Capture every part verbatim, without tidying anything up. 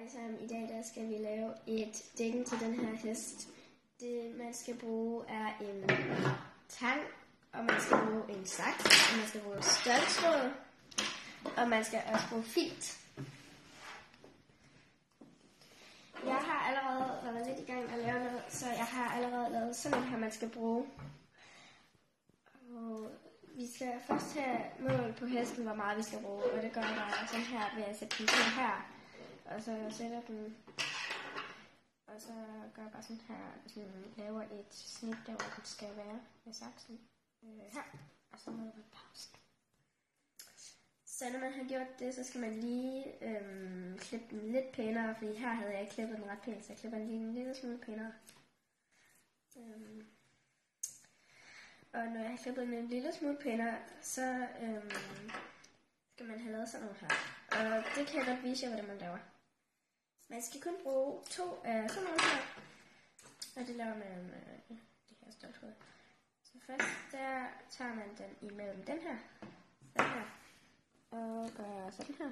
Hej sammen, i dag der skal vi lave et dækken til den her hest. Det man skal bruge er en tang, og man skal bruge en saks, og man skal bruge ståltråd, og man skal også bruge filt. Jeg har allerede været lidt i gang med at lave noget, så jeg har allerede lavet sådan en her, man skal bruge. Og vi skal først have mål på hesten, hvor meget vi skal bruge, og det gør jeg bare sådan her ved at sætte den til her. Og så sætter den, og så gør jeg bare sådan her, sådan laver et snit der, hvor den skal være med saksen. Øh, her, og så må jeg pause. Så når man har gjort det, så skal man lige øhm, klippe den lidt pænere, fordi her havde jeg ikke klippet den ret pænt, så jeg klipper den lige en lille smule pænere. Øhm, og når jeg har klippet den en lille smule pænere, så øhm, skal man have lavet sådan noget her. Og det kan jeg godt vise jer, hvordan man laver. Man skal kun bruge to af sådan noget her, og det laver man med det her ståltråd. Så først der tager man den imellem den her, sådan her, og gør sådan her.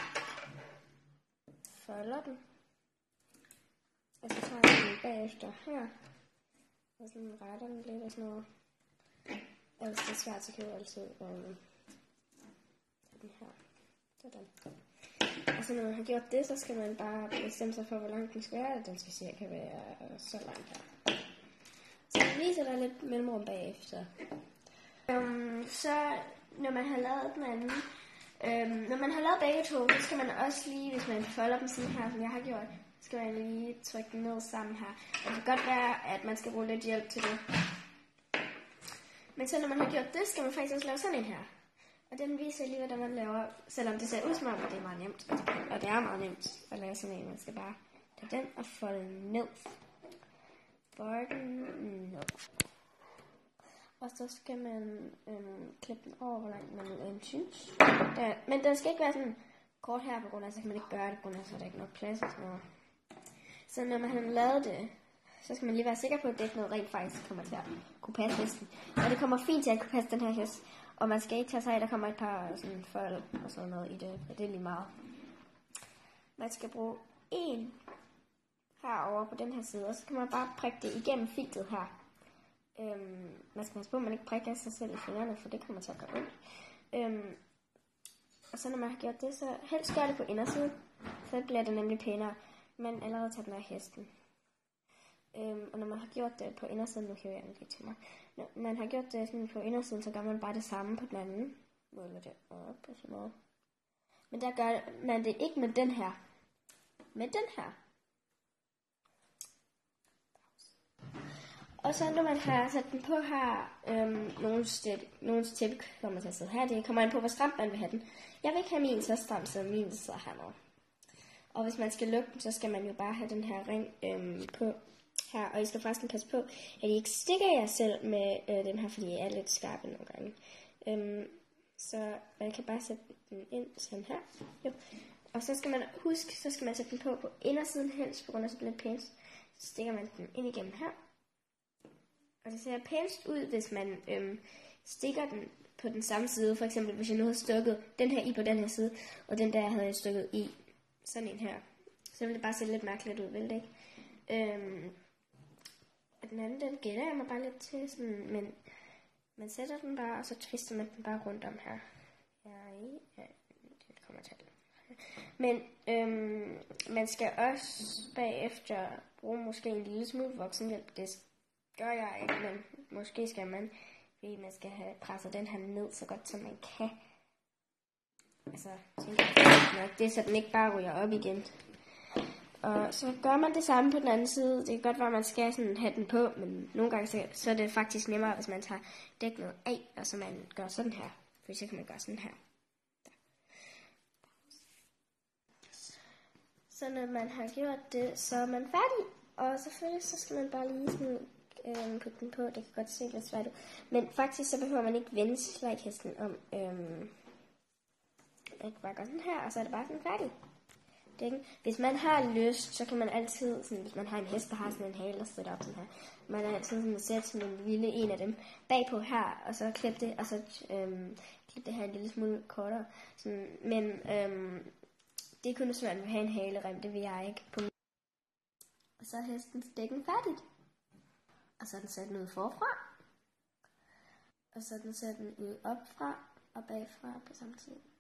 Folder den, og så tager man den bagefter her, og sådan retter den lidt og sådan noget. Altså det er svært, så kan jeg altid um, tage den her. Sådan. Og så når man har gjort det, så skal man bare bestemme sig for, hvor lang den skal være. Den skal cirka være så lang her. Så jeg viser dig lidt mellemrum bagefter. Um, så når man har lavet den anden, um, når man har lavet begge to, så skal man også lige, hvis man folder dem sådan her, som jeg har gjort, så skal man lige trykke den ned sammen her. Og det kan godt være, at man skal bruge lidt hjælp til det. Men så når man har gjort det, skal man faktisk også lave sådan en her. Og den viser lige, hvordan man laver, selvom det ser ud som om, at det er meget nemt. Og det er meget nemt at lave sådan en. Man skal bare tage den og folde ned. Folde den ned. Og så skal man øhm, klippe den over, hvor langt man øhm, synes. Der, men den skal ikke være sådan kort her, på grund af, så kan man ikke gøre det, på grund af, så er der ikke nok plads og sådan noget. Så når man har lavet det, så skal man lige være sikker på, at det ikke noget rent faktisk kommer til at kunne passe hesten. Og det kommer fint til at kunne passe den her hest. Og man skal ikke tage sig af, der kommer et par sådan fold og sådan noget i det, for det er lige meget. Man skal bruge en herover på den her side, og så kan man bare prikke det igennem filtet her. Øhm, man skal passe på, at man ikke prikker sig selv i fingrene, for det kommer til at gøre ondt. Øhm, og så når man har gjort det, så helst gør det på indersiden, så bliver det nemlig pænere. Men allerede tager den af hesten. Øhm, og når man har gjort det på indersiden, nu hiver jeg den lige til mig. Når man har gjort det sådan på indersiden, så gør man bare det samme på den anden. Måler det op og sådan noget. Men der gør man det ikke med den her. Med den her. Og så når man har sat den på her, øhm, nogle tæppe kommer til at sidde her. Det kommer an på, hvor stramt man vil have den. Jeg vil ikke have min så stram, så min sidder hernede. Og hvis man skal lukke den, så skal man jo bare have den her ring øhm, på her. Og I skal faktisk passe på, at I ikke stikker jer selv med øh, den her, fordi I er lidt skarpe nogle gange. Øhm, så man kan bare sætte den ind sådan her. Jo. Og så skal man huske, så skal man sætte den på på indersiden helst, på grund af så bliver det pænest. Så stikker man den ind igennem her. Og det ser pænest ud, hvis man øhm, stikker den på den samme side. For eksempel, hvis jeg nu havde stukket den her i på den her side, og den der havde jeg stukket i sådan en her. Så ville det bare se lidt mærkeligt ud, vel det ikke? Øhm, og den anden, den gætter jeg mig bare lidt til, sådan, men man sætter den bare, og så twister man den bare rundt om her. Ja, ja, det kommer til. Men øhm, man skal også bagefter bruge måske en lille smule voksenhjælp. Det gør jeg ikke, men måske skal man, fordi man skal have presset den her ned så godt, som man kan. Altså, tænker jeg nok det, så den ikke bare ryger op igen. Og så gør man det samme på den anden side. Det kan godt være, at man skal sådan have den på, men nogle gange så, så er det faktisk nemmere, hvis man tager dækket af, og så man gør sådan her. For så kan man gøre sådan her. Der. Så når man har gjort det, så er man færdig. Og selvfølgelig så skal man bare lige sådan øhm, putte den på. Det kan godt se lidt svært ud. Men faktisk så behøver man ikke vende slæghesten om. Øhm, jeg kan bare gøre sådan her, og så er det bare sådan færdig. Hvis man har lyst, så kan man altid, sådan, hvis man har en hest, der har sådan en hale, der strider op sådan her, man er altid sådan at sætte sådan en lille en af dem bagpå her, og så klippe det, og så øhm, klippe det her en lille smule kortere. Sådan, men øhm, Det kunne svært at have en halerem, det vil jeg ikke. Og så er hestens dækken færdigt. Og så er den sat ud forfra. Og så er den sat ud opfra og bagfra på samme tid.